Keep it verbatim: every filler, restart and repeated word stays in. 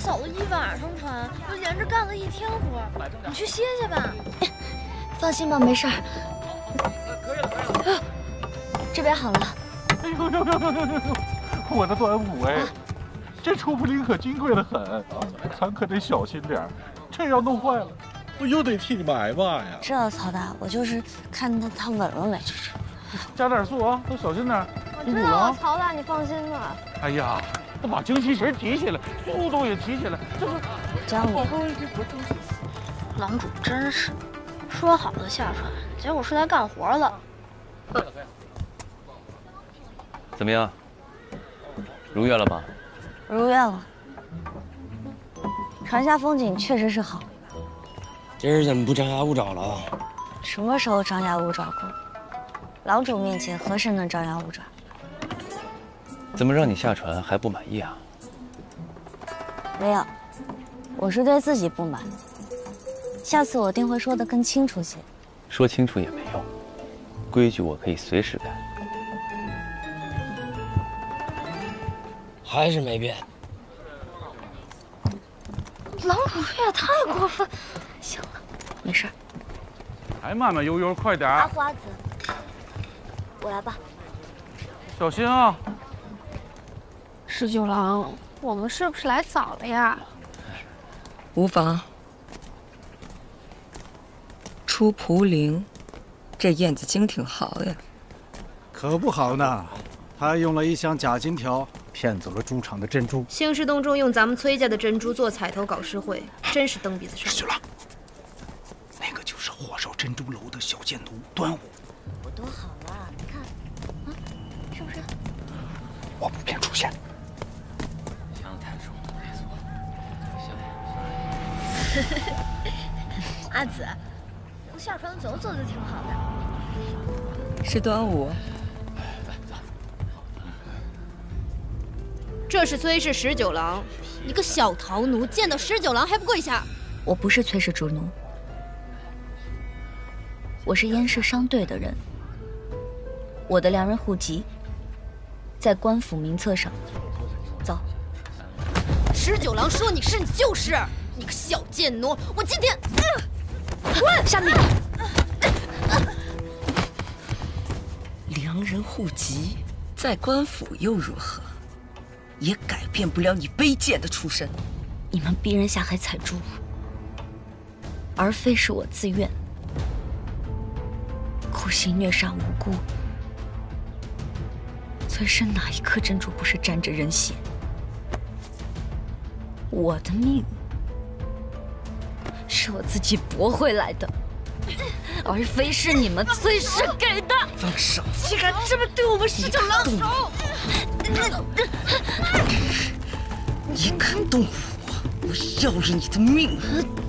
扫了一晚上船，又连着干了一天活，你去歇歇吧。放心吧，没事儿。 可以了，可以了。 这边好了。 哎呦呦呦呦呦呦！我的端午哎，啊、这出普林可金贵的很，咱可得小心点儿，这要弄坏了，我又得替你们挨骂呀。 这曹大，我就是看他他稳了没。 加点速啊，都小心点。 我知道了，曹大，你放心吧。 哎呀，他把精气神提起来，速度也提起来，这不江里。郎主真是，说好的下船，结果是来干活的。 怎么样？如愿了吧？ 如愿了。船下风景确实是好。 今儿怎么不张牙舞爪了啊？ 什么时候张牙舞爪过？郎主面前何时能张牙舞爪？ 怎么让你下船还不满意啊？ 没有，我是对自己不满。下次我定会说得更清楚些。 说清楚也没用，规矩我可以随时改。 还是没变。 郎主这也太过分。行了，没事。 还慢慢悠悠，快点。 阿花子，我来吧。 小心啊！ 十九郎，我们是不是来早了呀？ 无妨。出蒲陵，这燕子精挺好呀。 可不好呢，他用了一箱假金条。骗走了猪场的珍珠。 兴师动众用咱们崔家的珍珠做彩头搞诗会，真是蹬鼻子上。 十九郎，那个就是火烧珍珠楼的小贱奴端午。 我多好了，你看，啊，是不是？ 我不便出现。 香太重了，没错。阿紫，下船走走就挺好的。 是端午。 这是崔氏十九郎，你个小逃奴，见到十九郎还不跪下？ 我不是崔氏主奴，我是燕氏商队的人。我的良人户籍在官府名册上。走。 十九郎说你是，你就是，你个小贱奴！我今天， 滚！下面。 良人户籍在官府又如何？也改变不了你卑贱的出身。 你们逼人下海采珠，而非是我自愿，苦心虐杀无辜。崔身哪一颗珍珠不是沾着人血？我的命是我自己搏回来的，而非是你们崔氏给的。 放手！ 竟敢这么对我们十九郎手！ 你敢动我，我要了你的命！